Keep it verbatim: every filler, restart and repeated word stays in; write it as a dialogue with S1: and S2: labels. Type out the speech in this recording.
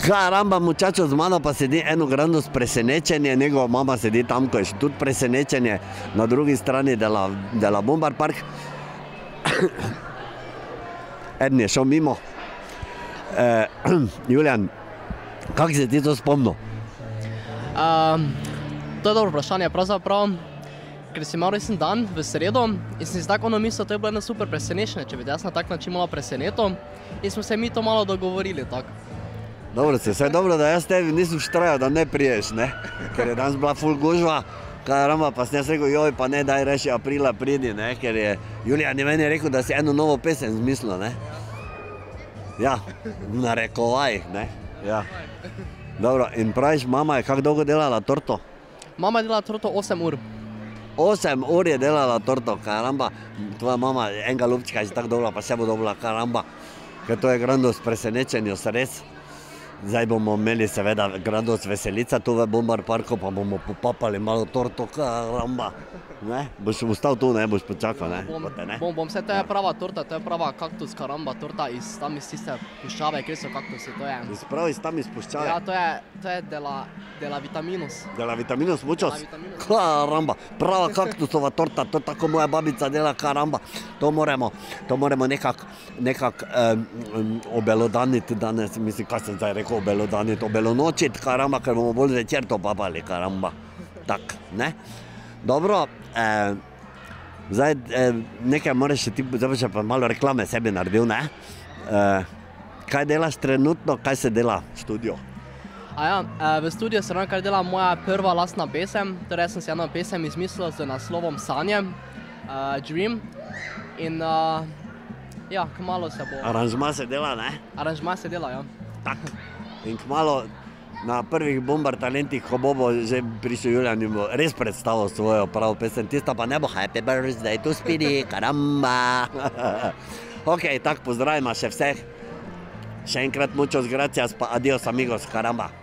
S1: Karamba, muchacho, z mano pa sedi eno grandno presenečenje, njegova mama sedi tam, ko je tudi presenečenje, na drugi strani dela, dela Bombar Park. Eden je šel mimo. E, Julijan, kako se ti to spomnil?
S2: Um, to je dobro vprašanje, pravzaprav, ker si imel resen dan v sredo in sem si tako ono mislil, to je bilo eno super presenečenje, če bi te jaz na tak način malo presenetil in smo se mi to malo dogovorili, tako.
S1: Dobro se, vse dobro, da jaz tebi nisem štrajal, da ne priješ, ne? Ker je danes bila ful gužva, karamba, pa sem jaz rekel, joj, pa ne, daj reši aprila pridi, ne? Ker je Julijan je meni rekel, da si eno novo pesem zmislil, ne? Ja, narekovaj, ne? Ja. Dobro, in praviš, mama je kako dolgo delala torto?
S2: Mama je delala torto osem ur.
S1: Osem ur je delala torto, karamba. Tvoja mama, enega lupčka je tako dobila, pa še bo dobila, karamba. Ker to je grandos presenečenje, res. Zdaj bomo imeli seveda grandos veselica tu v Bombar Parku, pa bomo popapali malo torto, karamba. Ne? Boš ostal tu, ne? Boš počakal, ne?
S2: Bom, bom, bom, vse to je prava torta, to je prava kaktus, karamba, torta iz tam iz tiste puščave, kjer so kaktusi, to je.
S1: Iz prav iz tam iz puščave?
S2: Ja, to je, to je dela, dela vitaminus.
S1: Dela vitaminus muchos? Karamba, prava kaktusova torta, to tako moja babica dela, karamba. To moramo, to moramo nekak, nekak um, um, obelodaniti danes, mislim, kaj sem zdaj rekel, obelodaniti, obelonočiti, karamba, ker bomo bolj večer to papali, karamba. Tak, ne? Dobro, eh, zdaj eh, nekaj moraš še ti, zdaj še pa malo reklame sebi naredil, ne? Eh, kaj delaš trenutno, kaj se dela v studiu?
S2: A ja, eh, v studiu se ravno kar dela moja prva lastna pesem, torej sem si eno pesem izmislil z naslovom Sanje, uh, Dream, in uh, ja, kmalu se bo...
S1: Aranžma se dela, ne?
S2: Aranžma se dela, ja.
S1: Tak, in kmalu na prvih Bombar talentih, ko bo že prišel Julijan in bo res predstavil svojo pravo pesem, tista pa ne bo Happy Birthday to Speedy, karamba. Ok, tako pozdravimo še vseh. Še enkrat muchos gracias, pa adios amigos, karamba.